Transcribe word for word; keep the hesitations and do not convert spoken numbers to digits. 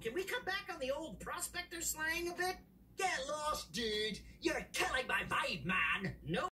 can we cut back on the old Prospector slang a bit? Get lost, dude. You're a